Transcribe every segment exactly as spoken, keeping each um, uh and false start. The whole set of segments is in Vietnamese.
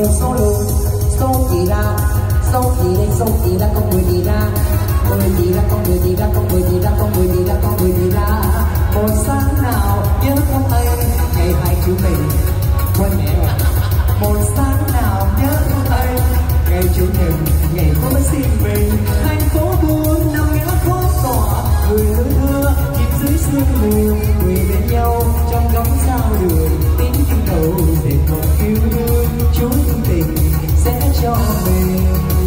kêu số luôn. Số gì ra, số gì đây, số gì ra, con người gì ra, người gì ra, con người gì ra, con người gì ra, con người gì ra, con người gì ra. Một sáng nào nhớ không hay, ngày hai chúng mình quên mẹ rồi. Một sáng nào nhớ không hay, ngày chủ nhật, ngày có xin mình. Thành phố buồn nằm ngã phố tỏa, người lối mưa chìm dưới sương mù, người bên nhau trong góc giao đường. Tiếng kinh cầu để một yêu đương, Chúa thương tình sẽ cho mình.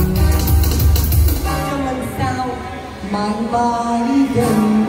Cho lần sau mãi mãi gần.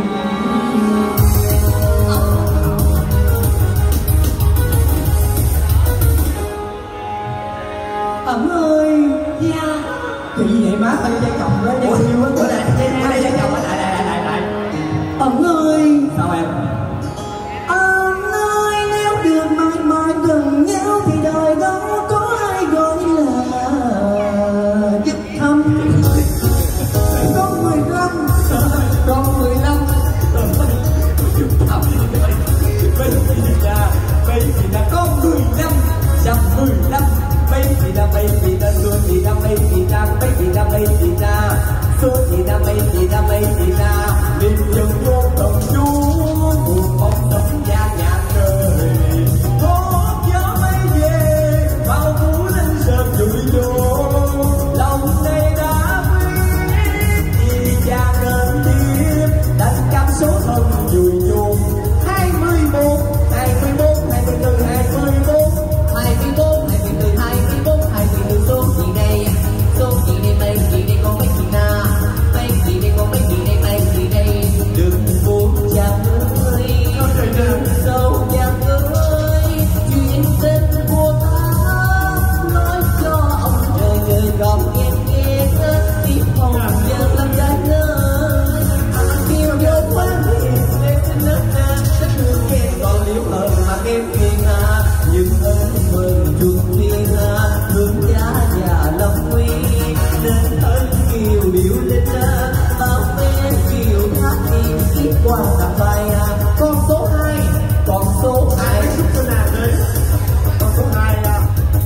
Ẩm ơi, dạ. Cái gì vậy má? Ơi dây chồng đó, dây siêu á. Bữa này, bữa nay dây chồng á, lại lại lại lại. Ẩm ơi. Sao em? Ẩm ơi, nếu được mãi mãi gần nhau thì đời đó có ai gọi là dứt thăm. Con mười lăm, con mười lăm. Dứt thăm. Bây giờ, bây giờ con mười lăm, trăm mười lăm. Baby da, baby da, suốt da, baby da, baby da, baby da, suốt da, baby da, baby da. Linh dừng vô tầm chúa, buồn bóng tấm da nhạt trời. Hốt gió mây về, bao phủ lên sớm dụi vô. Lòng này đã biết, vì cha nên tiếp, đánh cắp số thân dùi nhung. Hai mươi mốt, hai mươi mốt, hai mươi tư, hai mươi mốt, hai mươi bốn, hai mươi tư, hai mươi bốn, hai mươi tư. Số gì đây, số gì đây, mấy gì đây, con mấy gì na, mấy gì đây, con mấy gì đây, mấy gì đây. Đừng buồn chàng ơi, đừng sâu chàng ơi, chuyện tình của ta nói cho ông trời trời còn nghe nghe biết không giờ làm ra nơi yêu dấu quá thì em xin đất na đất thương em còn liễu hơn mà em phiền à nhưng ơn mừng chuông thiên à thương giá già lòng nguy nên ơn kiều điệu lên à bao em kiều hát im kiếp qua tặng bài à con số hai con số hai giúp cho nàng đấy con số hai à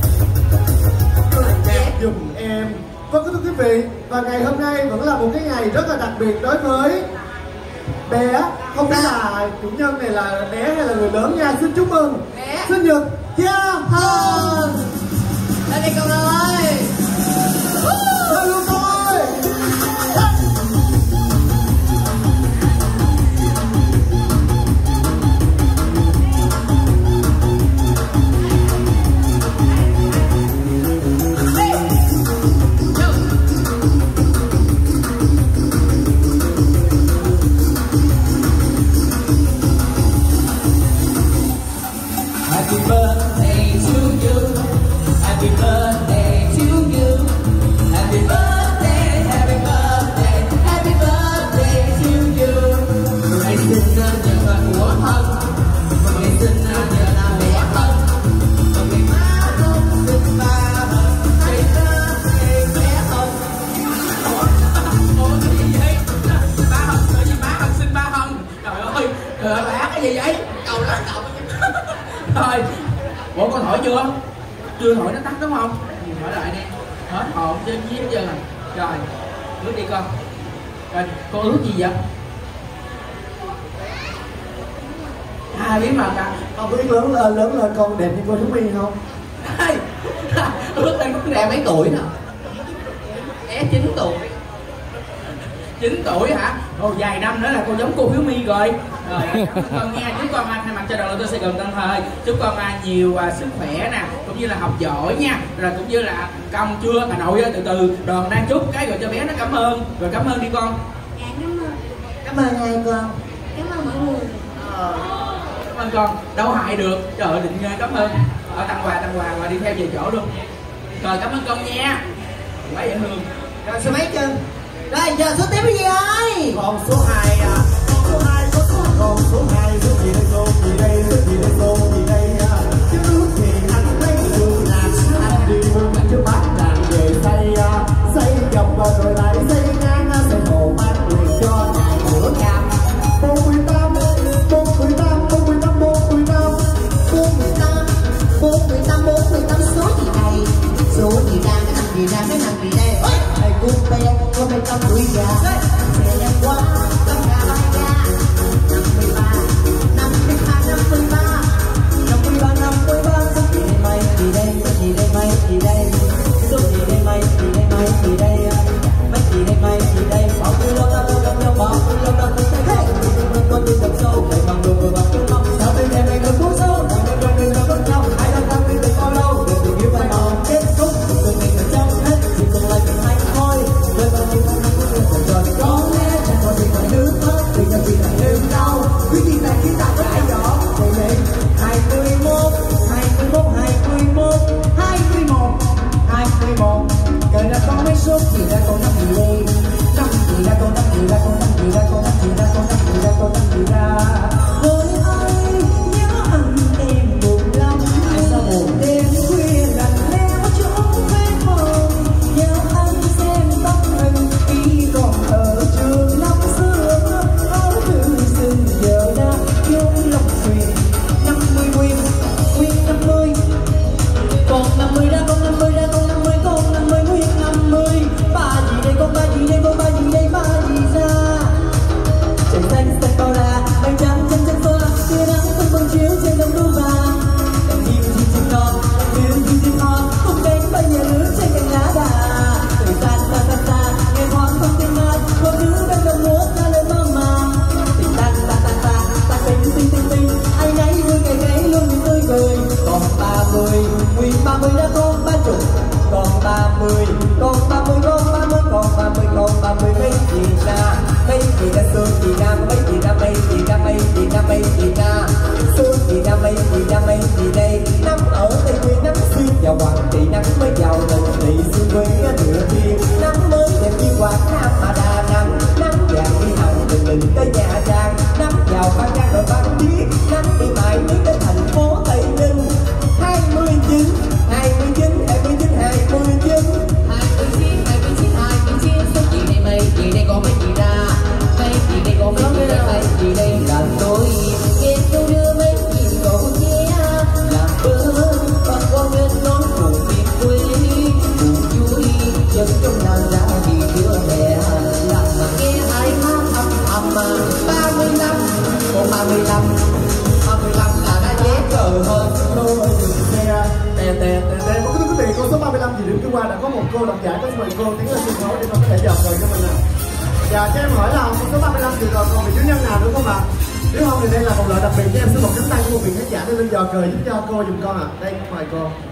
đẹp giùm em. Vâng thưa quý vị, và ngày hôm nay vẫn là một cái ngày rất là đặc biệt đối với bé, không biết là chủ nhân này là bé hay là người lớn nha. Xin chúc mừng bé sinh nhật Gia Hân. Đây đi con ơi. Đây luôn con ơi. Happy birthday to you. Happy birthday to you. Happy birthday, happy birthday, happy birthday to you. Ngày sinh nhật là của Hân. Ngày sinh nhật là của Hân. Ngày má không sinh ba Hân. Happy birthday bé Hân. Ủa cái gì vậy? Ba Hân, cái gì má Hân sinh ba Hân? Trời ơi, trời ơi, bả cái gì vậy? Cầu là cầu. Thôi, bộ con hỏi chưa? Chưa hỏi nó tắt đúng không? Hỏi lại đi. Hết hồn trên dưới hết trơn à. Rồi, ước đi con. Rồi, con ước gì vậy? À, biết mà cả. Con biết lớn lên, lớn lên con đẹp như cô Thúy My không? Ước lên con đẹp mấy tuổi nè? Bé chín tuổi. chín tuổi hả? Ồ, vài năm nữa là cô giống cô Hiếu My rồi. Rồi, cảm ơn con nghe. Chúc con thay mặt cho đoàn đầu tư Sài Gòn Tân Thời, chúc con nhiều uh, sức khỏe nè, cũng như là học giỏi nha. Rồi cũng như là công chưa, bà nội từ từ đoàn đang chúc cái rồi cho bé nó cảm ơn. Rồi cảm ơn đi con. Dạ cảm ơn. Cảm ơn hai con. Cảm ơn mọi người. Ờ, cảm ơn con. Đâu hại được. Trời ơi, định cảm ơn. Ở tặng quà tặng quà và đi theo về chỗ luôn. Rồi cảm ơn con nha. Quá dễ thương. Rồi số mấy chân? Rồi giờ số tiếp cái gì ơi? Con số hai à. Con số hai có số con số hai số gì đây số gì đây số gì đây số gì đây à. Chứ ước thì anh lấy đường làm anh đi buôn chứ bác làm về xây à. Xây dọc rồi lại xây ngang xây hồ mang liền cho nhà cửa nhằm. Bốn mươi tám, bốn mươi tám, bốn mươi tám, bốn mươi tám, bốn mươi tám, bốn mươi tám, bốn mươi tám số gì đây? về tâm tuổi già sẽ đẹp quá tất cả bay ra năm mươi ba năm mươi ba năm mươi ba năm mươi ba năm mươi ba số gì đây mày gì đây số gì đây mày gì đây số gì đây mày gì đây mày gì đây mấy gì đây mày gì đây bao nhiêu lâu ta cùng nhau bao nhiêu lâu ta cùng thấy hey con tim đập sâu để bằng đường vừa bằng tiếng mong sao bên em anh cứ cố sâu đang bên trong bên trong bên trong ai đang thăng đi được bao lâu để tình yêu phải hòn kết thúc từng ngày cả trong hết chỉ còn lại mình anh thôi với bao nhiêu năm năm cuối cùng rồi có lẽ chẳng có gì phải nước mắt vì chẳng chỉ là đêm đau quý vị này khi ta có ai đó vậy nên hai mươi mốt hai mươi mốt hai mươi mốt hai mươi mốt hai mươi mốt cờ đã có mấy số gì đã còn năm gì đây năm gì đã còn năm gì đã còn năm gì đã còn năm gì đã còn năm gì đã còn năm gì ra với ai nhớ anh em buồn lắm ai sao buồn đêm khuya lặng lẽ chỗ quê mộng nhớ anh xem tóc mình khi còn ở trường năm xưa áo thư xinh giờ đã chung lòng thuyền năm mươi nguyên nguyên năm mươi còn năm mươi đã còn năm mươi đã còn năm mươi còn năm mươi nguyên năm mươi ba gì đây con ba gì đây con ba gì đây ba gì ra trời xanh xanh bao la mây trắng chân chân phơ tia nắng phân vân chiếu trên đồng đu vàng đèn chim chim chim non tiếng chim chim non cùng cánh bay nhẹ lướt trên cành lá đà thời gian xa xa xa nghe thoáng không tiếng hát còn thứ bên đồng nước ta lên mơ màng tình tan ta ta ta ta tình tình tình tình ai nấy vui ngày ngày luôn niềm tươi cười còn ba mươi nguyên ba mươi đã còn ba chục còn ba mươi còn ba mươi còn ba mươi còn ba mươi còn ba mươi mấy gì ra mấy gì ra xương gì ra mấy gì ra mấy gì ra mấy gì ra mấy gì ra xương gì ra mấy gì ra mấy gì đây nắm ở tây nguyên nắm xuyên vào hoàng thị nắm mới vào đồng thị xuyên với nửa thiên nắm mới đẹp như quạt nam mà đà nằm nắm vàng đi hồng từ mình tới nhà trang nắm vào phan trang rồi phan biết nắm đi mãi biết tới thành phố tây ninh hai mươi chín hai mươi chín hai mươi chín hai mươi chín hai mươi chín hai mươi chín hai mươi chín số gì đây mày gì đây có mấy gì ra mấy gì đây có mấy gì ra mấy gì đây là tôi nghe câu đưa mấy gì cậu nhé làm bơ và con nên nói cùng miền quê cùng vui chân trong nàng ra vì đưa mẹ làm mà nghe ai hát âm âm mà ba mươi năm còn ba mươi năm ba mươi năm là đã dễ cờ hơn tôi dừng xe tè tè tè tè một cái quý vị con số ba mươi lăm gì điểm cứ qua đã có một cô độc giải có mời cô tiến lên sân khấu để con có thể dập rồi cho mình nè. Và cho em hỏi là con số ba mươi lăm thì còn còn vị chủ nhân nào nữa không ạ? Nếu không thì đây là một loại đặc biệt cho em xin một cánh tay của một vị khán giả để lên dò cờ giúp cho cô dùm con ạ. À. Đây mời cô.